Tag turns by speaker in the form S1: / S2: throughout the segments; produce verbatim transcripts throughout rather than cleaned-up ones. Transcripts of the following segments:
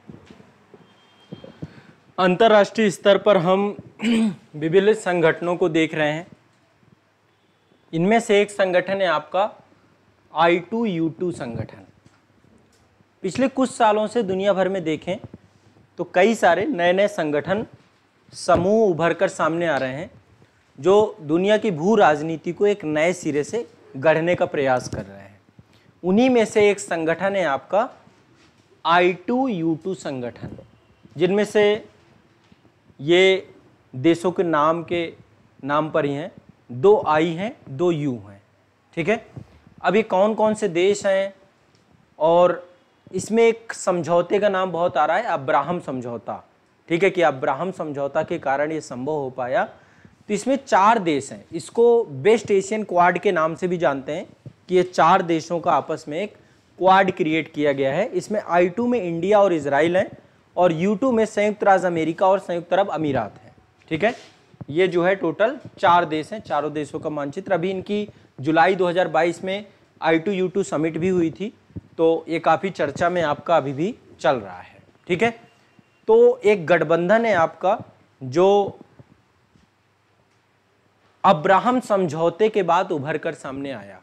S1: अंतर्राष्ट्रीय स्तर पर हम विभिन्न संगठनों को देख रहे हैं। इनमें से एक संगठन है आपका आई टू यू टू संगठन। पिछले कुछ सालों से दुनिया भर में देखें तो कई सारे नए नए संगठन समूह उभर कर सामने आ रहे हैं जो दुनिया की भू राजनीति को एक नए सिरे से गढ़ने का प्रयास कर रहे हैं। उन्हीं में से एक संगठन है आपका आई टू यू टू संगठन, जिनमें से ये देशों के नाम के नाम पर ही हैं। दो आई हैं, दो यू हैं, ठीक है। अब ये कौन कौन से देश हैं, और इसमें एक समझौते का नाम बहुत आ रहा है, अब्राहम समझौता, ठीक है, कि अब्राहम समझौता के कारण ये संभव हो पाया। तो इसमें चार देश हैं, इसको वेस्ट एशियन क्वाड के नाम से भी जानते हैं कि ये चार देशों का आपस में एक क्वाड क्रिएट किया गया है। इसमें आई टू में इंडिया और इजराइल हैं, और यू टू में संयुक्त राज्य अमेरिका और संयुक्त अरब अमीरात हैं, ठीक है। ये जो है टोटल चार देश हैं, चारों देशों का मानचित्र। अभी इनकी जुलाई दो हज़ार बाईस में I two U two summit भी हुई थी, तो ये काफ़ी चर्चा में आपका अभी भी चल रहा है, ठीक है। तो एक गठबंधन है आपका जो अब्राहम समझौते के बाद उभर कर सामने आया,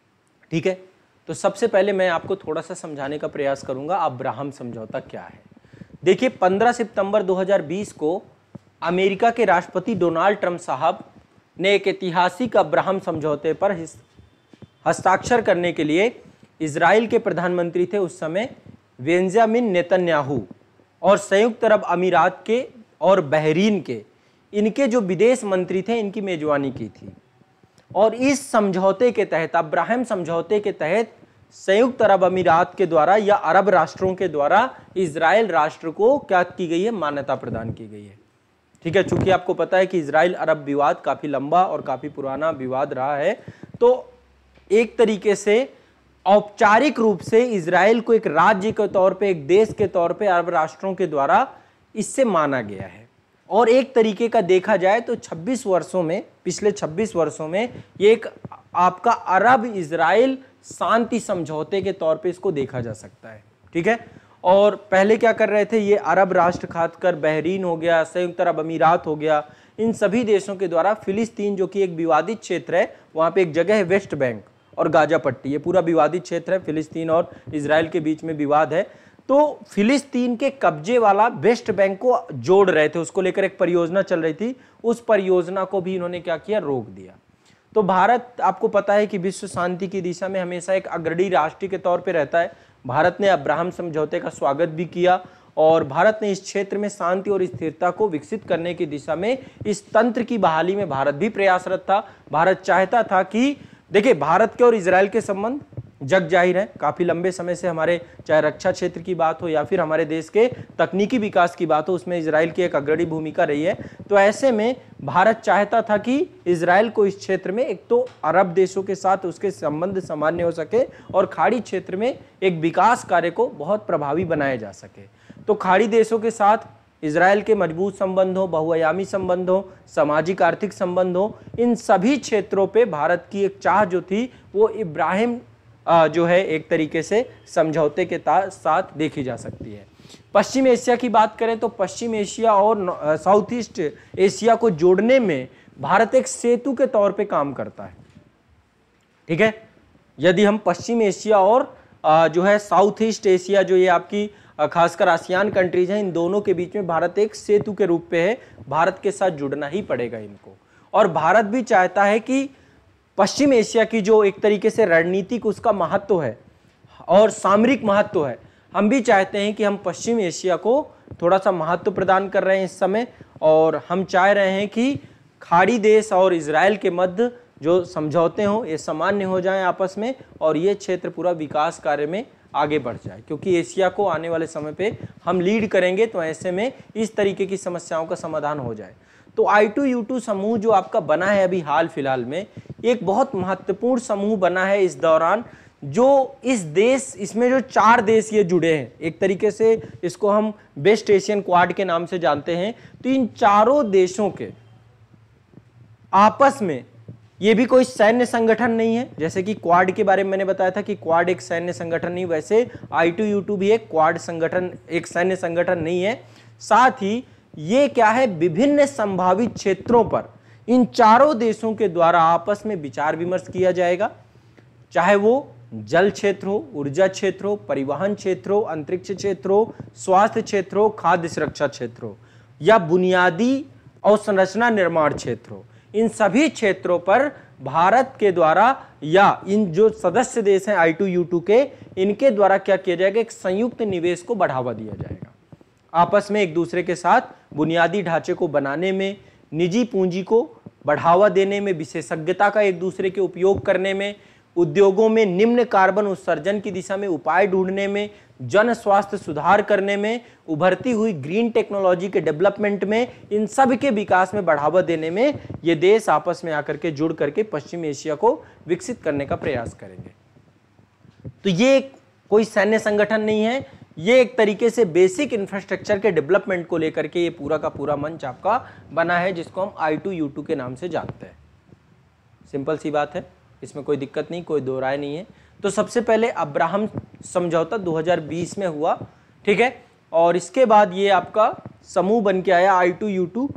S1: ठीक है। तो सबसे पहले मैं आपको थोड़ा सा समझाने का प्रयास करूंगा अब्राहम समझौता क्या है। देखिए, पंद्रह सितंबर दो हज़ार बीस को अमेरिका के राष्ट्रपति डोनाल्ड ट्रंप साहब ने एक ऐतिहासिक अब्राहम समझौते पर हस्ताक्षर करने के लिए इजराइल के प्रधानमंत्री थे उस समय बेंजामिन नेतन्याहू, और संयुक्त अरब अमीरात के और बहरीन के इनके जो विदेश मंत्री थे इनकी मेजबानी की थी। और इस समझौते के तहत, अब्राहम समझौते के तहत, संयुक्त अरब अमीरात के द्वारा या अरब राष्ट्रों के द्वारा इजराइल राष्ट्र को क्या की गई है, मान्यता प्रदान की गई है, ठीक है। चूंकि आपको पता है कि इजराइल अरब विवाद काफी लंबा और काफी पुराना विवाद रहा है, तो एक तरीके से औपचारिक रूप से इजराइल को एक राज्य के तौर पे, एक देश के तौर पे अरब राष्ट्रों के द्वारा इससे माना गया है। और एक तरीके का देखा जाए तो छब्बीस वर्षों में, पिछले छब्बीस वर्षों में ये एक आपका अरब इजराइल शांति समझौते के तौर पे इसको देखा जा सकता है, ठीक है। और पहले क्या कर रहे थे, ये अरब राष्ट्र खासकर बहरीन हो गया, संयुक्त अरब अमीरात हो गया, इन सभी देशों के द्वारा फिलिस्तीन जो कि एक विवादित क्षेत्र है, वहाँ पे एक जगह है वेस्ट बैंक और गाजा पट्टी, ये पूरा विवादित क्षेत्र है, फिलिस्तीन और इजराइल के बीच में विवाद है। तो फिलिस्तीन के कब्जे वाला वेस्ट बैंक को जोड़ रहे थे, उसको लेकर एक परियोजना चल रही थी, उस परियोजना को भी इन्होंने क्या किया, रोक दिया। तो भारत, आपको पता है कि विश्व शांति की दिशा में हमेशा एक अग्रणी राष्ट्र के तौर पे रहता है। भारत ने अब्राहम समझौते का स्वागत भी किया, और भारत ने इस क्षेत्र में शांति और स्थिरता को विकसित करने की दिशा में, इस तंत्र की बहाली में भारत भी प्रयासरत था। भारत चाहता था कि, देखिए, भारत के और इजराइल के संबंध जग जाहिर है, काफी लंबे समय से हमारे, चाहे रक्षा क्षेत्र की बात हो या फिर हमारे देश के तकनीकी विकास की बात हो, उसमें इजराइल की एक अग्रणी भूमिका रही है। तो ऐसे में भारत चाहता था कि इजराइल को इस क्षेत्र में एक तो अरब देशों के साथ उसके संबंध सामान्य हो सके, और खाड़ी क्षेत्र में एक विकास कार्य को बहुत प्रभावी बनाया जा सके। तो खाड़ी देशों के साथ इजराइल के मजबूत संबंध हो, बहुआयामी संबंध हो, सामाजिक आर्थिक संबंध हो, इन सभी क्षेत्रों पे भारत की एक चाह जो थी वो इब्राहिम जो है एक तरीके से समझौते के साथ देखी जा सकती है। पश्चिम एशिया की बात करें तो पश्चिम एशिया और साउथ ईस्ट एशिया को जोड़ने में भारत एक सेतु के तौर पे काम करता है, ठीक है। यदि हम पश्चिम एशिया और जो है साउथ ईस्ट एशिया, जो ये आपकी खासकर आसियान कंट्रीज हैं, इन दोनों के बीच में भारत एक सेतु के रूप पे है, भारत के साथ जुड़ना ही पड़ेगा इनको। और भारत भी चाहता है कि पश्चिम एशिया की जो एक तरीके से रणनीतिक उसका महत्व है और सामरिक महत्व है, हम भी चाहते हैं कि हम पश्चिम एशिया को थोड़ा सा महत्व प्रदान कर रहे हैं इस समय, और हम चाह रहे हैं कि खाड़ी देश और इजराइल के मध्य जो समझौते हों ये सामान्य हो जाएं आपस में, और ये क्षेत्र पूरा विकास कार्य में आगे बढ़ जाए, क्योंकि एशिया को आने वाले समय पे हम लीड करेंगे, तो ऐसे में इस तरीके की समस्याओं का समाधान हो जाए। तो आई टू यू टू समूह जो आपका बना है अभी हाल फिलहाल में, एक बहुत महत्वपूर्ण समूह बना है इस दौरान, जो इस देश, इसमें जो चार देश ये जुड़े हैं, एक तरीके से इसको हम वेस्ट एशियन क्वाड के नाम से जानते हैं। तो इन चारों देशों के आपस में ये भी कोई सैन्य संगठन नहीं है, जैसे कि क्वाड के बारे में मैंने बताया था कि क्वाड एक सैन्य संगठन नहीं, वैसे आई टू यू टू भी एक क्वाड संगठन, एक सैन्य संगठन नहीं है। साथ ही ये क्या है, विभिन्न संभावित क्षेत्रों पर इन चारों देशों के द्वारा आपस में विचार विमर्श किया जाएगा, चाहे वो जल क्षेत्र हो, ऊर्जा क्षेत्र हो, परिवहन क्षेत्र हो, अंतरिक्ष क्षेत्र हो, स्वास्थ्य क्षेत्र हो, खाद्य सुरक्षा क्षेत्र हो, या बुनियादी अवसंरचना निर्माण क्षेत्र हो। इन सभी क्षेत्रों पर भारत के द्वारा या इन जो सदस्य देश हैं आई टू यू टू के, इनके द्वारा क्या किया जाएगा, एक संयुक्त निवेश को बढ़ावा दिया जाएगा। आपस में एक दूसरे के साथ बुनियादी ढांचे को बनाने में, निजी पूंजी को बढ़ावा देने में, विशेषज्ञता का एक दूसरे के उपयोग करने में, उद्योगों में निम्न कार्बन उत्सर्जन की दिशा में उपाय ढूंढने में, जन स्वास्थ्य सुधार करने में, उभरती हुई ग्रीन टेक्नोलॉजी के डेवलपमेंट में, इन सब के विकास में बढ़ावा देने में ये देश आपस में आकर के जुड़ करके पश्चिम एशिया को विकसित करने का प्रयास करेंगे। तो ये कोई सैन्य संगठन नहीं है, ये एक तरीके से बेसिक इंफ्रास्ट्रक्चर के डेवलपमेंट को लेकर के ये पूरा का पूरा मंच आपका बना है, जिसको हम आई टू यू टू के नाम से जानते हैं। सिंपल सी बात है, इसमें कोई दिक्कत नहीं, कोई दो राय नहीं है। तो सबसे पहले अब्राहम समझौता दो हज़ार बीस में हुआ, ठीक है, और इसके बाद ये आपका समूह बन के आया आई टू यू टू।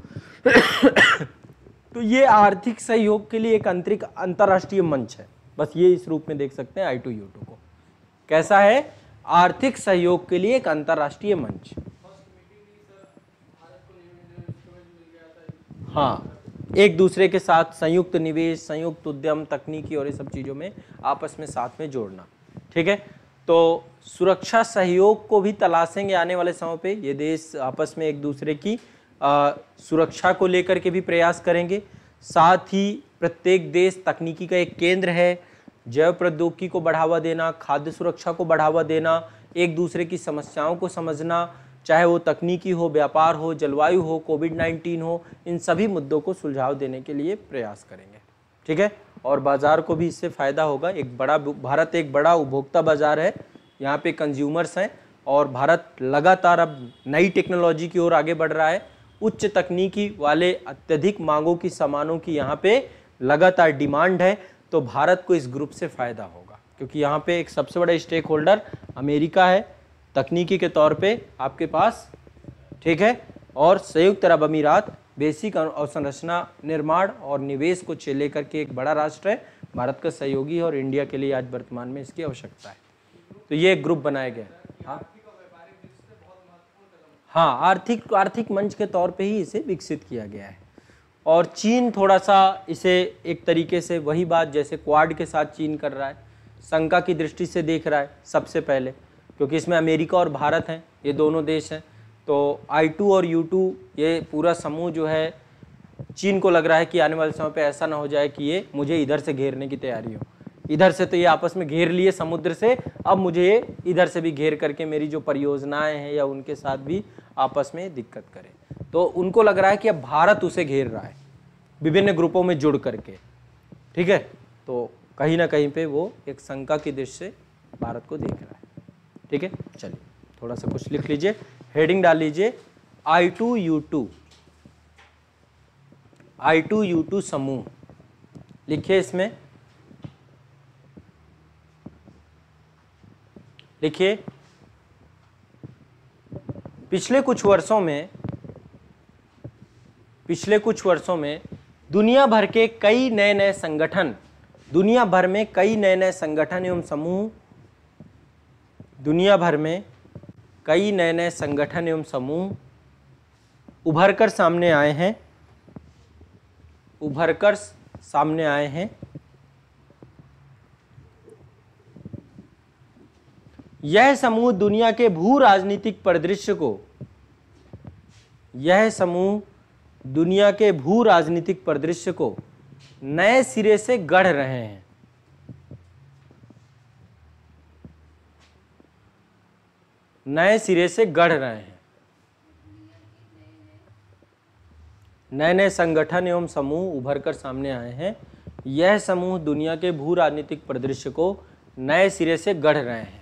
S1: तो ये आर्थिक सहयोग के लिए एक आंतरिक अंतर्राष्ट्रीय मंच है, बस ये इस रूप में देख सकते हैं आई टू यू टू को। कैसा है, आर्थिक सहयोग के लिए एक अंतर्राष्ट्रीय मंच। हाँ, एक दूसरे के साथ संयुक्त निवेश, संयुक्त उद्यम, तकनीकी और ये सब चीज़ों में आपस में साथ में जोड़ना, ठीक है। तो सुरक्षा सहयोग को भी तलाशेंगे आने वाले समय पे, ये देश आपस में एक दूसरे की आ, सुरक्षा को लेकर के भी प्रयास करेंगे। साथ ही प्रत्येक देश तकनीकी का एक केंद्र है, जैव प्रौद्योगिकी को बढ़ावा देना, खाद्य सुरक्षा को बढ़ावा देना, एक दूसरे की समस्याओं को समझना, चाहे वो तकनीकी हो, व्यापार हो, जलवायु हो, कोविड नाइन्टीन हो, इन सभी मुद्दों को सुलझाव देने के लिए प्रयास करेंगे, ठीक है। और बाजार को भी इससे फ़ायदा होगा। एक बड़ा भारत एक बड़ा उपभोक्ता बाजार है, यहाँ पे कंज्यूमर्स हैं, और भारत लगातार अब नई टेक्नोलॉजी की ओर आगे बढ़ रहा है। उच्च तकनीकी वाले अत्यधिक मांगों की सामानों की यहाँ पे लगातार डिमांड है, तो भारत को इस ग्रुप से फ़ायदा होगा, क्योंकि यहाँ पे एक सबसे बड़ा स्टेक होल्डर अमेरिका है तकनीकी के तौर पे आपके पास, ठीक है, और संयुक्त अरब अमीरात बेसिक अवसंरचना निर्माण और निवेश को लेकर के एक बड़ा राष्ट्र है, भारत का सहयोगी है, और इंडिया के लिए आज वर्तमान में इसकी आवश्यकता है। तो ये एक ग्रुप बनाया गया। हाँ हाँ आर्थिक आर्थिक मंच के तौर पे ही इसे विकसित किया गया है। और चीन थोड़ा सा इसे एक तरीके से वही बात जैसे क्वाड के साथ चीन कर रहा है, शंका की दृष्टि से देख रहा है सबसे पहले, क्योंकि इसमें अमेरिका और भारत हैं, ये दोनों देश हैं। तो आई टू और यू टू ये पूरा समूह जो है, चीन को लग रहा है कि आने वाले समय पे ऐसा ना हो जाए कि ये मुझे इधर से घेरने की तैयारी हो। इधर से तो ये आपस में घेर लिए समुद्र से, अब मुझे ये इधर से भी घेर करके मेरी जो परियोजनाएं हैं या उनके साथ भी आपस में दिक्कत करे। तो उनको लग रहा है कि अब भारत उसे घेर रहा है विभिन्न ग्रुपों में जुड़ करके, ठीक है। तो कहीं ना कहीं पे वो एक शंका की दृष्टि से भारत को देख रहा है, ठीक है। चलिए थोड़ा सा कुछ लिख लीजिए, हेडिंग डाल लीजिए, I two U two, I two U two समूह लिखिए। इसमें लिखिए, पिछले कुछ वर्षों में पिछले कुछ वर्षों में दुनिया भर के कई नए नए संगठन दुनिया भर में कई नए नए संगठन एवं समूह दुनिया भर में कई नए नए संगठन एवं समूह उभर कर सामने आए हैं उभर कर सामने आए हैं यह समूह दुनिया के भू राजनीतिक परिदृश्य को यह समूह दुनिया के भू राजनीतिक परिदृश्य को नए सिरे से गढ़ रहे हैं। नए सिरे से गढ़ रहे हैं नए नए संगठन एवं समूह उभर कर सामने आए हैं। यह समूह दुनिया के भू राजनीतिक परिदृश्य को नए सिरे से गढ़ रहे हैं।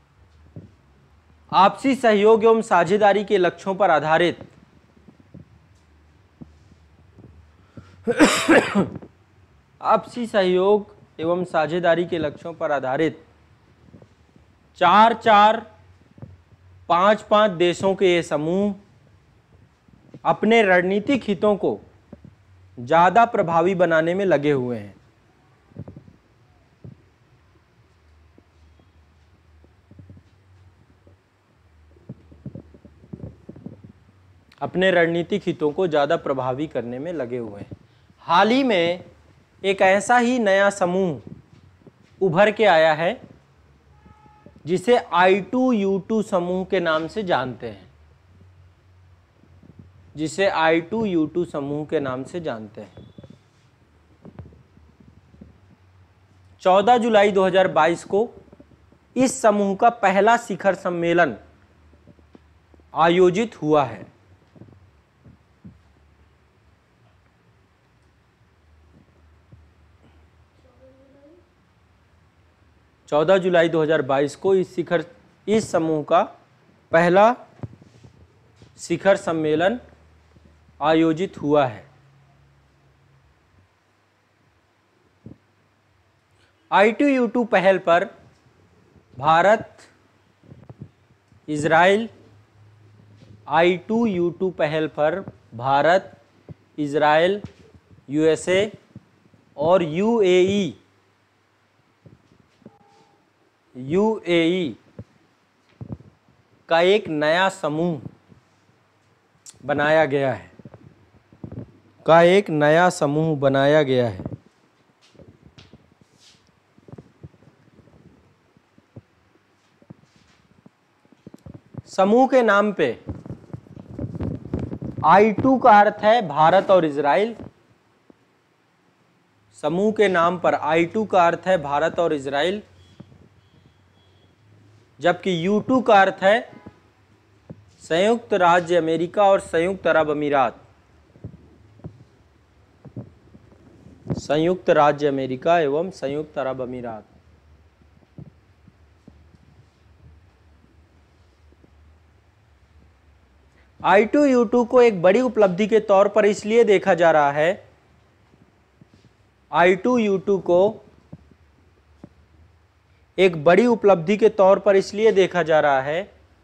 S1: आपसी सहयोग एवं साझेदारी के लक्ष्यों पर आधारित आपसी सहयोग एवं साझेदारी के लक्ष्यों पर आधारित चार चार पाँच पाँच देशों के ये समूह अपने रणनीतिक हितों को ज़्यादा प्रभावी बनाने में लगे हुए हैं। अपने रणनीतिक हितों को ज़्यादा प्रभावी करने में लगे हुए हैं। हाल ही में एक ऐसा ही नया समूह उभर के आया है जिसे आई टू यू टू समूह के नाम से जानते हैं, जिसे आई टू यू टू समूह के नाम से जानते हैं। चौदह जुलाई दो हज़ार बाईस को इस समूह का पहला शिखर सम्मेलन आयोजित हुआ है। चौदह जुलाई दो हज़ार बाईस को इस शिखर इस समूह का पहला शिखर सम्मेलन आयोजित हुआ है। आई टू यू टू पहल पर Bharat, Israel I two U two पहल पर भारत, इजराइल, यूएसए और यूएई यूएई का एक नया समूह बनाया गया है का एक नया समूह बनाया गया है। समूह के नाम पे आई टू का अर्थ है भारत और इजराइल। समूह के नाम पर आई टू का अर्थ है भारत और इजराइल, जबकि यू टू का अर्थ है संयुक्त राज्य अमेरिका और संयुक्त अरब अमीरात। संयुक्त राज्य अमेरिका एवं संयुक्त अरब अमीरात। आई टू यू टू को एक बड़ी उपलब्धि के तौर पर इसलिए देखा जा रहा है आई टू यू टू को एक बड़ी उपलब्धि के तौर पर इसलिए देखा जा रहा है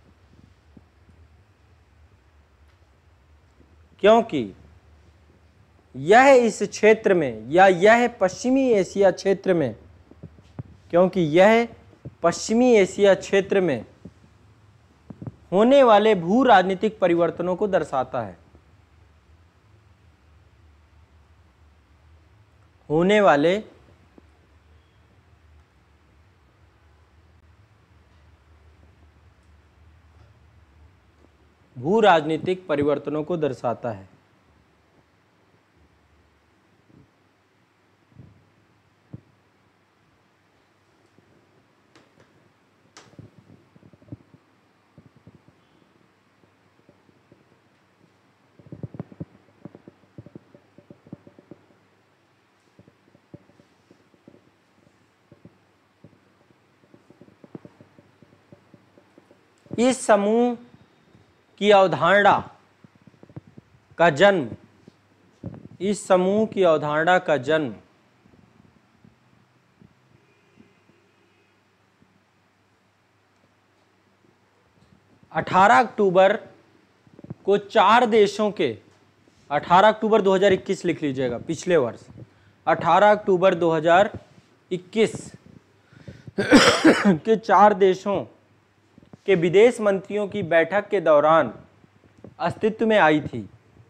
S1: क्योंकि यह इस क्षेत्र में या यह पश्चिमी एशिया क्षेत्र में क्योंकि यह पश्चिमी एशिया क्षेत्र में होने वाले भू राजनीतिक परिवर्तनों को दर्शाता है। होने वाले भू राजनीतिक परिवर्तनों को दर्शाता है। इस समूह की अवधारणा का जन्म इस समूह की अवधारणा का जन्म अठारह अक्टूबर को चार देशों के अठारह अक्टूबर दो हज़ार इक्कीस लिख लीजिएगा, पिछले वर्ष अठारह अक्टूबर दो हज़ार इक्कीस के चार देशों के विदेश मंत्रियों की बैठक के दौरान अस्तित्व में आई थी।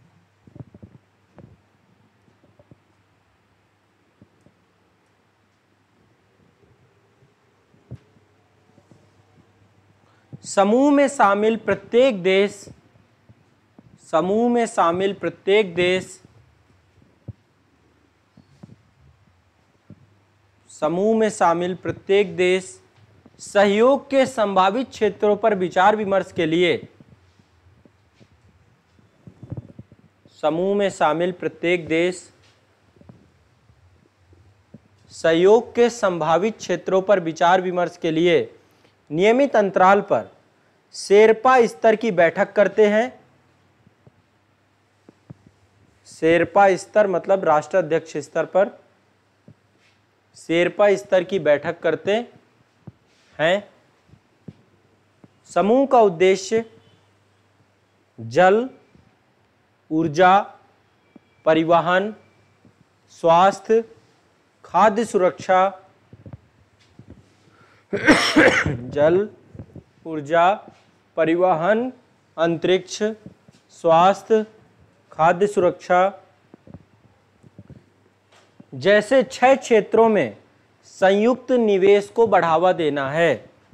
S1: समूह में शामिल प्रत्येक देश समूह में शामिल प्रत्येक देश समूह में शामिल प्रत्येक देश सहयोग के संभावित क्षेत्रों पर विचार विमर्श के लिए समूह में शामिल प्रत्येक देश सहयोग के संभावित क्षेत्रों पर विचार विमर्श के लिए नियमित अंतराल पर शेरपा स्तर की बैठक करते हैं। शेरपा स्तर मतलब राष्ट्राध्यक्ष स्तर पर शेरपा स्तर की बैठक करते हैं। समूह का उद्देश्य जल, ऊर्जा, परिवहन, स्वास्थ्य, खाद्य सुरक्षा, जल, ऊर्जा, परिवहन, अंतरिक्ष, स्वास्थ्य, खाद्य सुरक्षा जैसे छह क्षेत्रों में संयुक्त निवेश को बढ़ावा देना है।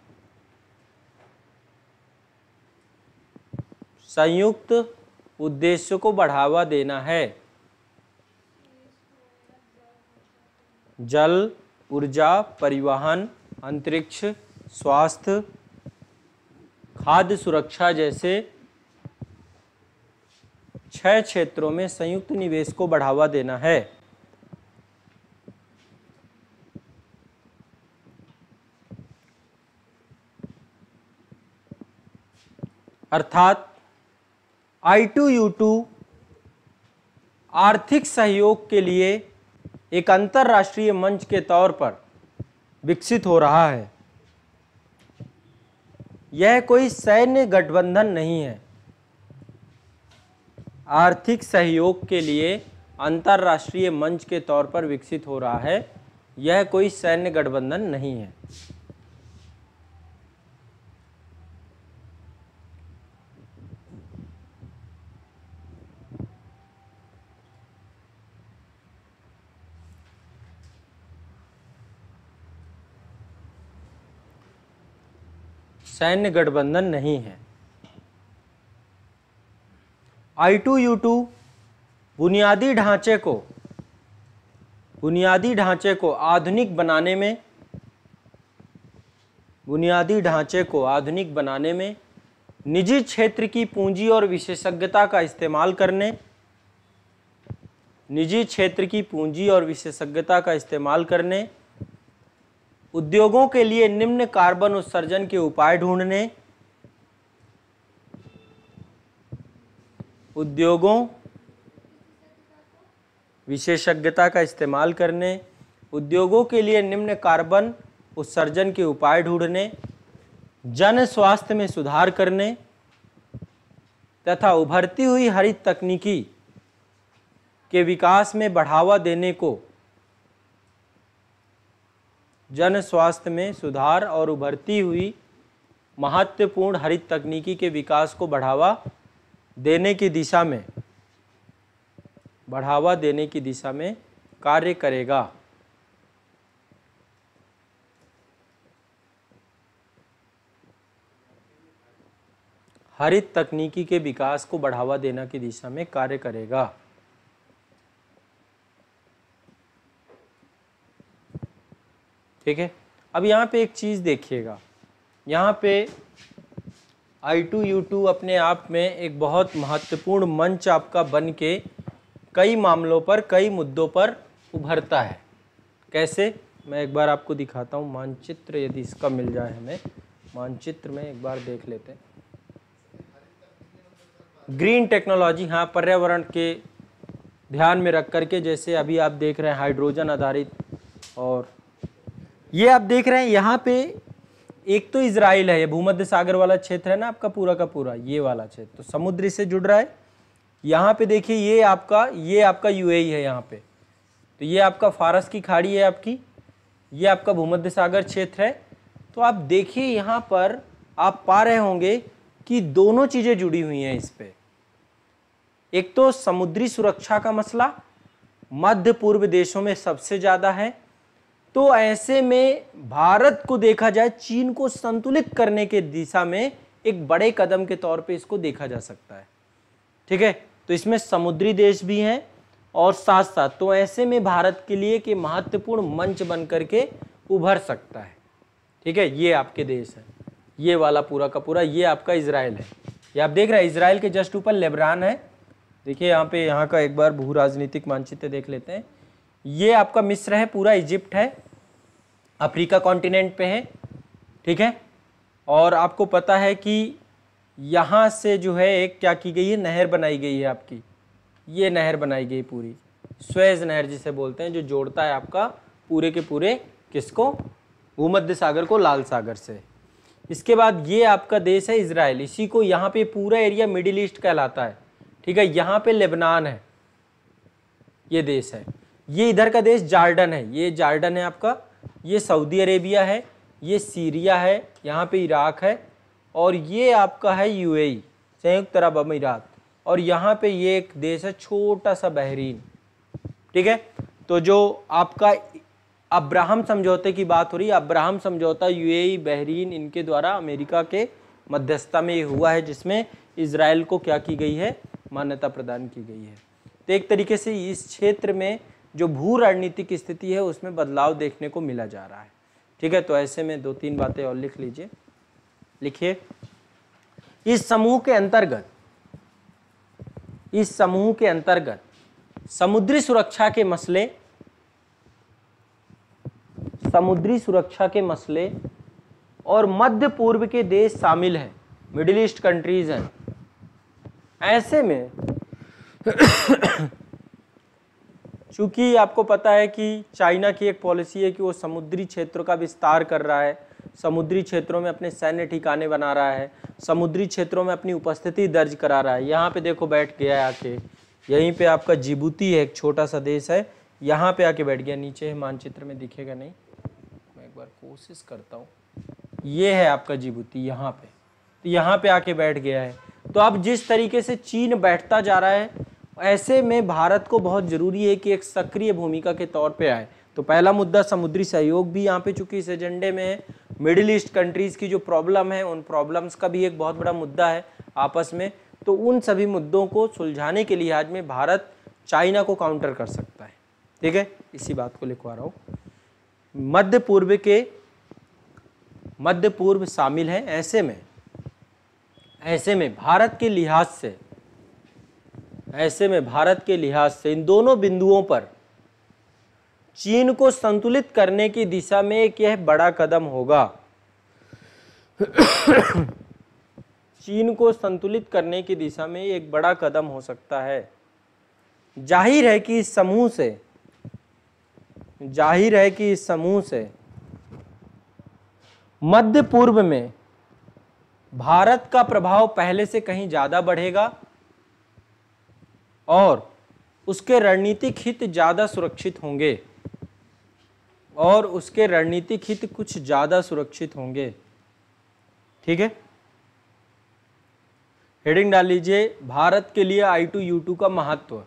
S1: संयुक्त उद्देश्य को बढ़ावा देना है। जल, ऊर्जा, परिवहन, अंतरिक्ष, स्वास्थ्य, खाद्य सुरक्षा जैसे छह क्षेत्रों में संयुक्त निवेश को बढ़ावा देना है। अर्थात आई टू यू टू आर्थिक सहयोग के लिए एक अंतर्राष्ट्रीय मंच के तौर पर विकसित हो रहा है। यह कोई सैन्य गठबंधन नहीं है। आर्थिक सहयोग के लिए अंतर्राष्ट्रीय मंच के तौर पर विकसित हो रहा है। यह कोई सैन्य गठबंधन नहीं है। सैन्य गठबंधन नहीं है। आई टू यू टू बुनियादी ढांचे को बुनियादी ढांचे को आधुनिक बनाने में बुनियादी ढांचे को आधुनिक बनाने में निजी क्षेत्र की पूंजी और विशेषज्ञता का इस्तेमाल करने निजी क्षेत्र की पूंजी और विशेषज्ञता का इस्तेमाल करने उद्योगों के लिए निम्न कार्बन उत्सर्जन के उपाय ढूंढने उद्योगों विशेषज्ञता का इस्तेमाल करने उद्योगों के लिए निम्न कार्बन उत्सर्जन के उपाय ढूंढने जन स्वास्थ्य में सुधार करने तथा उभरती हुई हरित तकनीकी के विकास में बढ़ावा देने को जन स्वास्थ्य में सुधार और उभरती हुई महत्वपूर्ण हरित तकनीकी के विकास को बढ़ावा देने की दिशा में बढ़ावा देने की दिशा में कार्य करेगा। हरित तकनीकी के विकास को बढ़ावा देने की दिशा में कार्य करेगा। ठीक है। अब यहाँ पे एक चीज़ देखिएगा, यहाँ पे आई टू यू टू अपने आप में एक बहुत महत्वपूर्ण मंच आपका बन के कई मामलों पर कई मुद्दों पर उभरता है। कैसे, मैं एक बार आपको दिखाता हूँ मानचित्र, यदि इसका मिल जाए हमें मानचित्र में एक बार देख लेते हैं। ग्रीन टेक्नोलॉजी, हाँ, पर्यावरण के ध्यान में रख करके, जैसे अभी आप देख रहे हैं हाइड्रोजन आधारित, और ये आप देख रहे हैं यहाँ पे एक तो इजराइल है, ये भूमध्य सागर वाला क्षेत्र है ना आपका पूरा का पूरा, ये वाला क्षेत्र तो समुद्र से जुड़ रहा है। यहाँ पे देखिए ये आपका ये आपका यूएई है यहाँ पे, तो ये आपका फारस की खाड़ी है आपकी, ये आपका भूमध्य सागर क्षेत्र है। तो आप देखिए यहाँ पर आप पा रहे होंगे कि दोनों चीज़ें जुड़ी हुई हैं इस पे। एक तो समुद्री सुरक्षा का मसला मध्य पूर्व देशों में सबसे ज़्यादा है, तो ऐसे में भारत को देखा जाए चीन को संतुलित करने के दिशा में एक बड़े कदम के तौर पे इसको देखा जा सकता है। ठीक है, तो इसमें समुद्री देश भी हैं और साथ साथ, तो ऐसे में भारत के लिए कि महत्वपूर्ण मंच बन करके उभर सकता है। ठीक है, ये आपके देश है, ये वाला पूरा का पूरा, ये आपका इजराइल है। ये आप देख रहे हैं इजराइल के जस्ट ऊपर लेबनान है। देखिए यहाँ पे, यहाँ का एक बार भू राजनीतिक मानचित्र देख लेते हैं। ये आपका मिस्र है, पूरा इजिप्ट है, अफ्रीका कॉन्टिनेंट पे है। ठीक है, और आपको पता है कि यहाँ से जो है एक क्या की गई है, नहर बनाई गई है आपकी, ये नहर बनाई गई पूरी, स्वेज नहर जिसे बोलते हैं, जो जोड़ता है आपका पूरे के पूरे किसको, भूमध्य सागर को लाल सागर से। इसके बाद ये आपका देश है इजराइल, इसी को यहाँ पे पूरा एरिया मिडिल ईस्ट कहलाता है, ठीक है। यहाँ पे लेबनान है, ये देश है। ये इधर का देश जार्डन है, ये जार्डन है आपका, ये सऊदी अरेबिया है, ये सीरिया है, यहाँ पे इराक है, और ये आपका है यूएई, संयुक्त अरब अमीरात, और यहाँ पे ये एक देश है छोटा सा बहरीन, ठीक है। तो जो आपका अब्राहम समझौते की बात हो रही है, अब्राहम समझौता यूएई, बहरीन, इनके द्वारा अमेरिका के मध्यस्थता में ये हुआ है, जिसमें इजराइल को क्या की गई है, मान्यता प्रदान की गई है। तो एक तरीके से इस क्षेत्र में जो भू रणनीतिक स्थिति है उसमें बदलाव देखने को मिला जा रहा है, ठीक है। तो ऐसे में दो तीन बातें और लिख लीजिए। लिखिए, इस समूह के अंतर्गत इस समूह के अंतर्गत समुद्री सुरक्षा के मसले समुद्री सुरक्षा के मसले और मध्य पूर्व के देश शामिल हैं, मिडिल ईस्ट कंट्रीज हैं। ऐसे में चूंकि आपको पता है कि चाइना की एक पॉलिसी है कि वो समुद्री क्षेत्रों का विस्तार कर रहा है, समुद्री क्षेत्रों में अपने सैन्य ठिकाने बना रहा है, समुद्री क्षेत्रों में अपनी उपस्थिति दर्ज करा रहा है। यहाँ पे देखो बैठ गया है आके, यहीं पे आपका जिबूती है, एक छोटा सा देश है, यहाँ पे आके बैठ गया। नीचे है, मानचित्र में दिखेगा नहीं, मैं एक बार कोशिश करता हूँ। ये है आपका जिबूती, यहाँ पे, तो यहाँ पे आके बैठ गया है। तो अब जिस तरीके से चीन बैठता जा रहा है, ऐसे में भारत को बहुत जरूरी है कि एक सक्रिय भूमिका के तौर पे आए। तो पहला मुद्दा समुद्री सहयोग भी यहाँ पे चूंकि इस एजेंडे में है, मिडिल ईस्ट कंट्रीज की जो प्रॉब्लम है उन प्रॉब्लम्स का भी एक बहुत बड़ा मुद्दा है आपस में। तो उन सभी मुद्दों को सुलझाने के लिहाज में भारत चाइना को काउंटर कर सकता है, ठीक है। इसी बात को लिखवा रहा हूँ। मध्य पूर्व के मध्य पूर्व शामिल है। ऐसे में ऐसे में भारत के लिहाज से ऐसे में भारत के लिहाज से इन दोनों बिंदुओं पर चीन को संतुलित करने की दिशा में एक यह बड़ा कदम होगा। चीन को संतुलित करने की दिशा में एक बड़ा कदम हो सकता है। जाहिर है कि इस समूह से जाहिर है कि इस समूह से मध्य पूर्व में भारत का प्रभाव पहले से कहीं ज्यादा बढ़ेगा और उसके रणनीतिक हित ज्यादा सुरक्षित होंगे और उसके रणनीतिक हित कुछ ज्यादा सुरक्षित होंगे, ठीक है। हेडिंग डाल लीजिए, भारत के लिए आई टू यू टू का महत्व।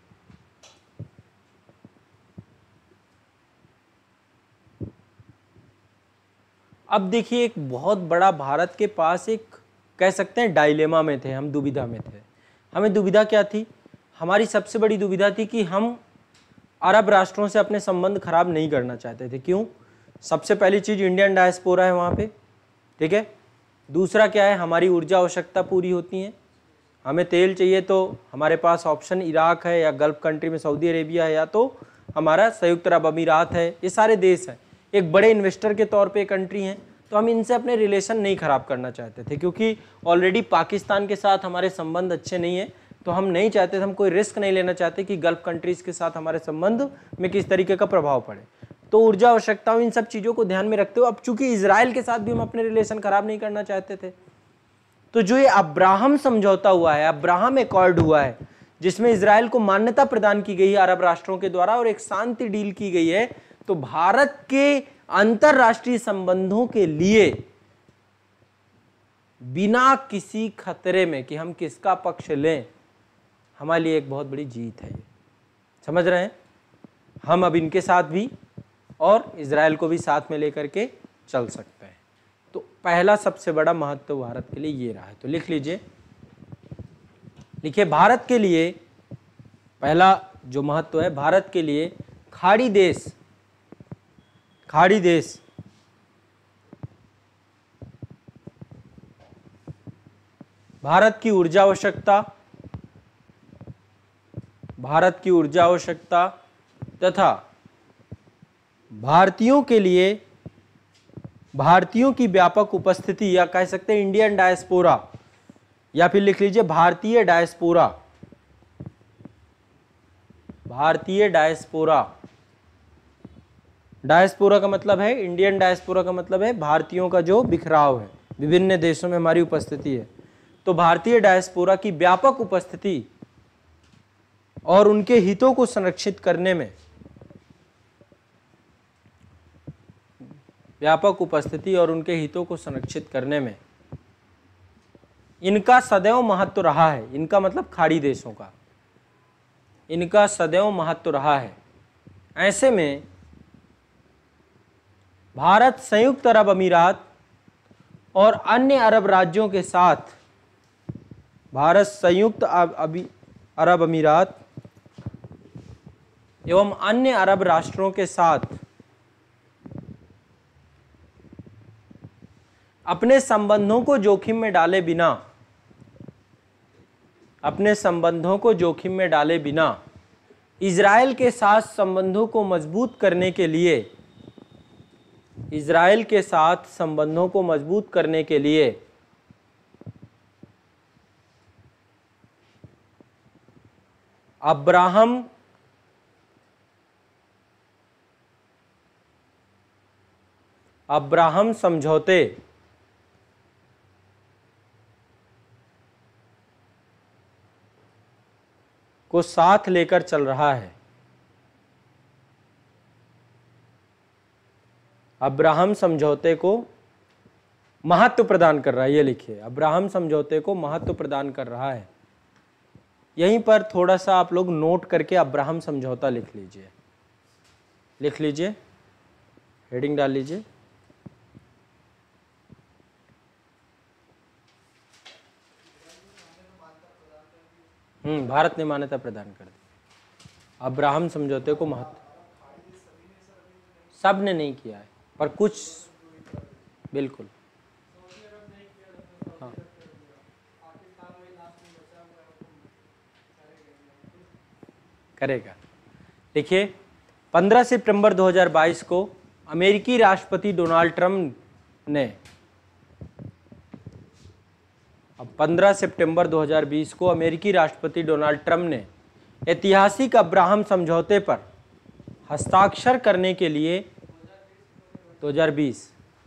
S1: अब देखिए, एक बहुत बड़ा भारत के पास एक कह सकते हैं डायलेमा में थे हम, दुविधा में थे। हमें दुविधा क्या थी? हमारी सबसे बड़ी दुविधा थी कि हम अरब राष्ट्रों से अपने संबंध खराब नहीं करना चाहते थे। क्यों? सबसे पहली चीज इंडियन डायस्पोरा है वहाँ पे, ठीक है। दूसरा क्या है, हमारी ऊर्जा आवश्यकता पूरी होती है। हमें तेल चाहिए तो हमारे पास ऑप्शन इराक है या गल्फ कंट्री में सऊदी अरेबिया है या तो हमारा संयुक्त अरब अमीरात है। ये सारे देश हैं, एक बड़े इन्वेस्टर के तौर पे कंट्री हैं, तो हम इनसे अपने रिलेशन नहीं खराब करना चाहते थे क्योंकि ऑलरेडी पाकिस्तान के साथ हमारे संबंध अच्छे नहीं है। तो हम नहीं चाहते थे, हम कोई रिस्क नहीं लेना चाहते कि गल्फ कंट्रीज के साथ हमारे संबंध में किस तरीके का प्रभाव पड़े। तो ऊर्जा आवश्यकताओं, इन सब चीज़ों को ध्यान में रखते हुए अब चूंकि इजराइल के साथ भी हम अपने रिलेशन खराब नहीं करना चाहते थे, तो जो ये अब्राहम समझौता हुआ है, अब्राहम एकॉर्ड हुआ है, जिसमें इजराइल को मान्यता प्रदान की गई है अरब राष्ट्रों के द्वारा और एक शांति डील की गई है, तो भारत के अंतरराष्ट्रीय संबंधों के लिए बिना किसी खतरे में कि हम किसका पक्ष लें, हमारे लिए एक बहुत बड़ी जीत है। ये समझ रहे हैं? हम अब इनके साथ भी और इजराइल को भी साथ में लेकर के चल सकते हैं। तो पहला सबसे बड़ा महत्व भारत के लिए ये रहा है। तो लिख लीजिए, लिखिए, भारत के लिए पहला जो महत्व है, भारत के लिए खाड़ी देश खाड़ी देश भारत की ऊर्जा आवश्यकता भारत की ऊर्जा आवश्यकता तथा भारतीयों के लिए भारतीयों की व्यापक उपस्थिति, या कह सकते हैं इंडियन डायस्पोरा, या फिर लिख लीजिए भारतीय डायस्पोरा भारतीय डायस्पोरा डायस्पोरा का मतलब है, इंडियन डायस्पोरा का मतलब है भारतीयों का जो बिखराव है, विभिन्न देशों में हमारी उपस्थिति है। तो भारतीय डायस्पोरा की व्यापक उपस्थिति और उनके हितों को संरक्षित करने में, व्यापक उपस्थिति और उनके हितों को संरक्षित करने में इनका सदैव महत्व रहा है। इनका मतलब खाड़ी देशों का, इनका सदैव महत्व रहा है। ऐसे में भारत संयुक्त अरब अमीरात और अन्य अरब राज्यों के साथ, भारत संयुक्त अरब अमीरात एवं अन्य अरब राष्ट्रों के साथ अपने संबंधों को जोखिम में डाले बिना अपने संबंधों को जोखिम में डाले बिना इजराइल के साथ संबंधों को मजबूत करने के लिए इजराइल के साथ संबंधों को मजबूत करने के लिए अब्राहम अब्राहम समझौते को साथ लेकर चल रहा है। अब्राहम समझौते को महत्व प्रदान कर रहा है, ये लिखिए, अब्राहम समझौते को महत्व प्रदान कर रहा है। यहीं पर थोड़ा सा आप लोग नोट करके अब्राहम समझौता लिख लीजिए, लिख लीजिए, हेडिंग डाल लीजिए। हम्म भारत ने मान्यता प्रदान कर दी। अब्राहम समझौते को महत्व सब ने नहीं किया है, पर कुछ बिल्कुल। हाँ करेगा। देखिए, पंद्रह सितंबर दो हज़ार बाईस को अमेरिकी राष्ट्रपति डोनाल्ड ट्रंप ने अब पंद्रह सितंबर दो हज़ार बीस को अमेरिकी राष्ट्रपति डोनाल्ड ट्रंप ने ऐतिहासिक अब्राहम समझौते पर हस्ताक्षर करने के लिए दो हज़ार बीस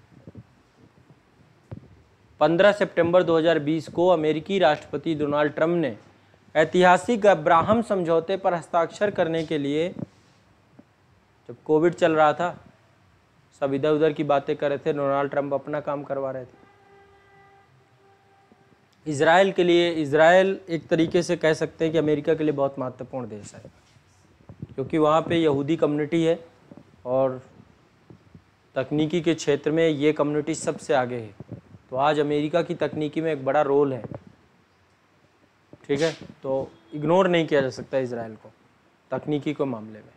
S1: पंद्रह सितंबर दो हज़ार बीस को अमेरिकी राष्ट्रपति डोनाल्ड ट्रंप ने ऐतिहासिक अब्राहम समझौते पर हस्ताक्षर करने के लिए, जब कोविड चल रहा था सब इधर उधर की बातें कर रहे थे, डोनाल्ड ट्रंप अपना काम करवा रहे थे। इजराइल के लिए, इजराइल एक तरीके से कह सकते हैं कि अमेरिका के लिए बहुत महत्वपूर्ण देश है, क्योंकि वहाँ पे यहूदी कम्युनिटी है और तकनीकी के क्षेत्र में ये कम्युनिटी सबसे आगे है। तो आज अमेरिका की तकनीकी में एक बड़ा रोल है, ठीक है, तो इग्नोर नहीं किया जा सकता इजराइल को तकनीकी के मामले में।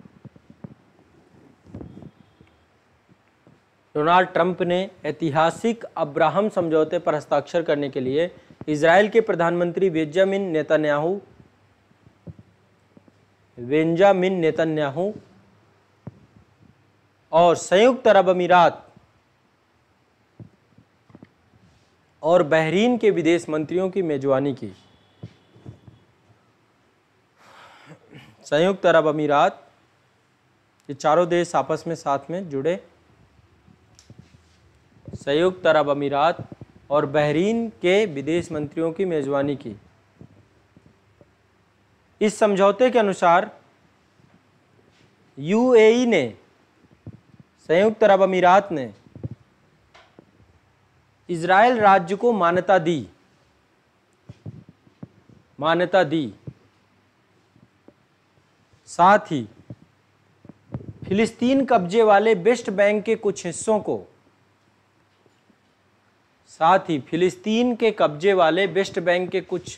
S1: डोनाल्ड ट्रंप ने ऐतिहासिक अब्राहम समझौते पर हस्ताक्षर करने के लिए इजराइल के प्रधानमंत्री बेंजामिन नेतन्याहू बेंजामिन नेतन्याहू और संयुक्त अरब अमीरात और बहरीन के विदेश मंत्रियों की मेजबानी की। संयुक्त अरब अमीरात, ये चारों देश आपस में साथ में जुड़े, संयुक्त अरब अमीरात और बहरीन के विदेश मंत्रियों की मेजबानी की। इस समझौते के अनुसार यूएई ने, संयुक्त अरब अमीरात ने इजराइल राज्य को मान्यता दी मान्यता दी साथ ही फिलिस्तीन कब्जे वाले वेस्ट बैंक के कुछ हिस्सों को साथ ही फिलिस्तीन के कब्जे वाले वेस्ट बैंक के कुछ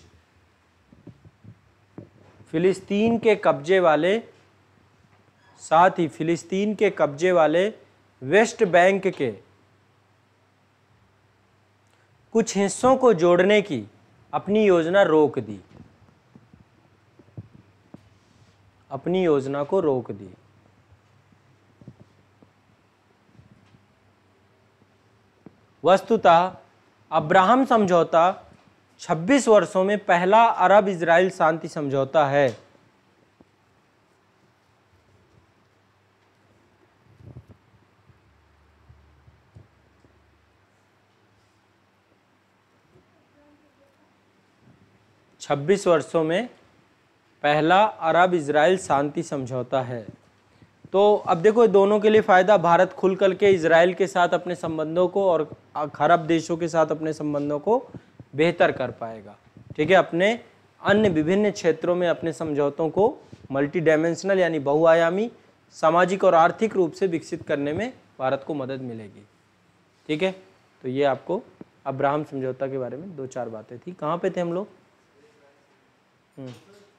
S1: फिलिस्तीन के कब्जे वाले साथ ही फिलिस्तीन के कब्जे वाले वेस्ट बैंक के कुछ हिस्सों को जोड़ने की अपनी योजना रोक दी अपनी योजना को रोक दी। वस्तुतः अब्राहम समझौता छब्बीस वर्षों में पहला अरब इजराइल शांति समझौता है। छब्बीस वर्षों में पहला अरब इजराइल शांति समझौता है। तो अब देखो दोनों के लिए फ़ायदा, भारत खुल कर के इजराइल के साथ अपने संबंधों को और अरब देशों के साथ अपने संबंधों को बेहतर कर पाएगा। ठीक है, अपने अन्य विभिन्न क्षेत्रों में अपने समझौतों को मल्टी डायमेंशनल यानी बहुआयामी, सामाजिक और आर्थिक रूप से विकसित करने में भारत को मदद मिलेगी। ठीक है, तो ये आपको अब्राहम समझौता के बारे में दो चार बातें थी। कहाँ पे थे हम लोग? हम्म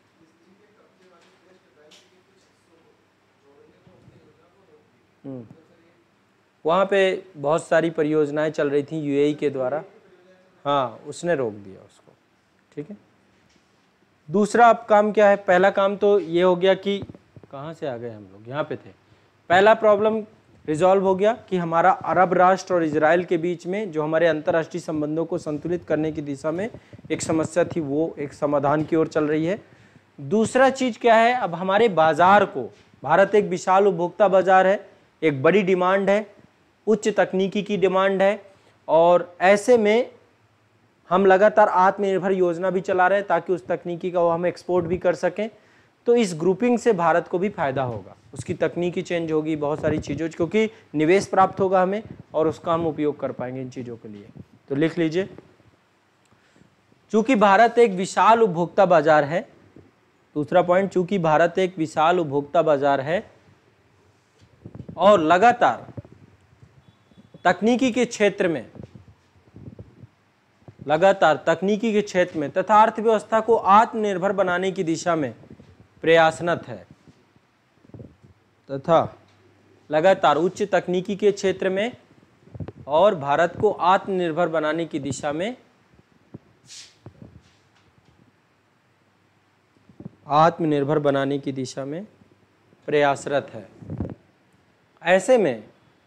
S1: हम्म वहाँ पे बहुत सारी परियोजनाएं चल रही थी यूएई के द्वारा, हाँ उसने रोक दिया उसको। ठीक है, दूसरा अब काम क्या है? पहला काम तो ये हो गया कि कहाँ से आ गए हम लोग, यहाँ पे थे। पहला प्रॉब्लम रिजॉल्व हो गया कि हमारा अरब राष्ट्र और इजराइल के बीच में जो हमारे अंतर्राष्ट्रीय संबंधों को संतुलित करने की दिशा में एक समस्या थी, वो एक समाधान की ओर चल रही है। दूसरा चीज़ क्या है? अब हमारे बाजार को, भारत एक विशाल उपभोक्ता बाजार है, एक बड़ी डिमांड है, उच्च तकनीकी की डिमांड है, और ऐसे में हम लगातार आत्मनिर्भर योजना भी चला रहे हैं ताकि उस तकनीकी का वो हम एक्सपोर्ट भी कर सकें। तो इस ग्रुपिंग से भारत को भी फायदा होगा, उसकी तकनीकी चेंज होगी, बहुत सारी चीज़ों, क्योंकि निवेश प्राप्त होगा हमें और उसका हम उपयोग कर पाएंगे इन चीज़ों के लिए। तो लिख लीजिए, चूंकि भारत एक विशाल उपभोक्ता बाजार है, दूसरा पॉइंट, चूंकि भारत एक विशाल उपभोक्ता बाजार है और लगातार तकनीकी के क्षेत्र में लगातार तकनीकी के क्षेत्र में तथा अर्थव्यवस्था को आत्मनिर्भर बनाने की दिशा में प्रयासरत है तथा लगातार उच्च तकनीकी के क्षेत्र में और भारत को आत्मनिर्भर बनाने की दिशा में आत्मनिर्भर बनाने की दिशा में प्रयासरत है। ऐसे में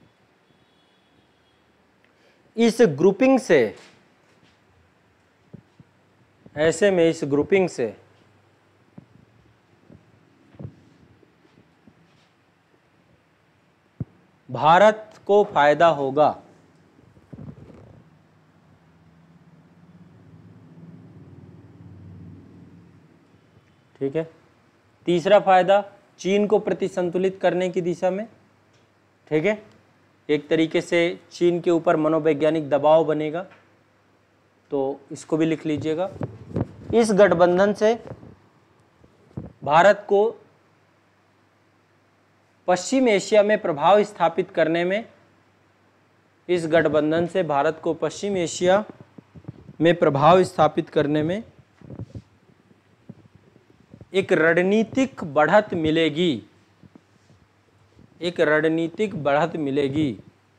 S1: इस ग्रुपिंग से ऐसे में इस ग्रुपिंग से भारत को फायदा होगा। ठीक है, तीसरा फायदा, चीन को प्रतिसंतुलित करने की दिशा में। ठीक है, एक तरीके से चीन के ऊपर मनोवैज्ञानिक दबाव बनेगा, तो इसको भी लिख लीजिएगा। इस गठबंधन से भारत को पश्चिम एशिया में प्रभाव स्थापित करने में इस गठबंधन से भारत को पश्चिम एशिया में प्रभाव स्थापित करने में एक रणनीतिक बढ़त मिलेगी एक रणनीतिक बढ़त मिलेगी।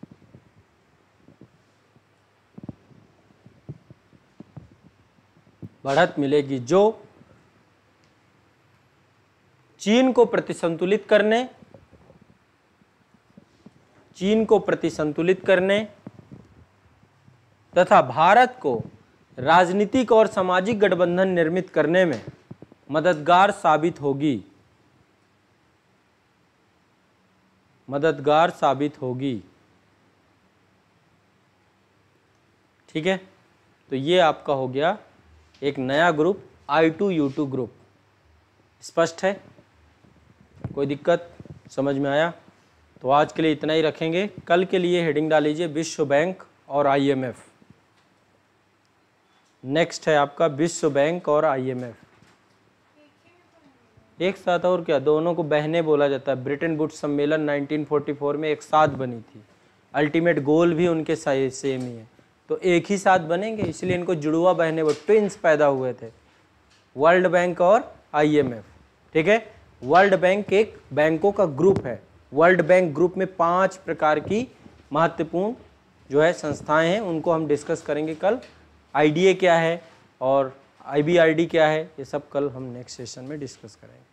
S1: बढ़त मिलेगी जो चीन को प्रतिसंतुलित करने चीन को प्रतिसंतुलित करने तथा भारत को राजनीतिक और सामाजिक गठबंधन निर्मित करने में मददगार साबित होगी मददगार साबित होगी। ठीक है, तो ये आपका हो गया एक नया group, I two U two group. स्पष्ट है? कोई दिक्कत? समझ में आया? तो आज के लिए इतना ही रखेंगे। कल के लिए हेडिंग डाल लीजिए विश्व बैंक और आईएमएफ। नेक्स्ट है आपका विश्व बैंक और आईएमएफ एक साथ, और क्या, दोनों को बहने बोला जाता है। ब्रिटेन वुड्स सम्मेलन नाइनटीन फोर्टी फोर में एक साथ बनी थी, अल्टीमेट गोल भी उनके सेम ही है, तो एक ही साथ बनेंगे, इसलिए इनको जुड़वा बहने, वो ट्विंस पैदा हुए थे, वर्ल्ड बैंक और आईएमएफ। ठीक है, वर्ल्ड बैंक एक बैंकों का ग्रुप है। वर्ल्ड बैंक ग्रुप में पांच प्रकार की महत्वपूर्ण जो है संस्थाएं हैं, उनको हम डिस्कस करेंगे कल। आईडीए क्या है और आईबीआरडी क्या है, ये सब कल हम नेक्स्ट सेशन में डिस्कस करेंगे।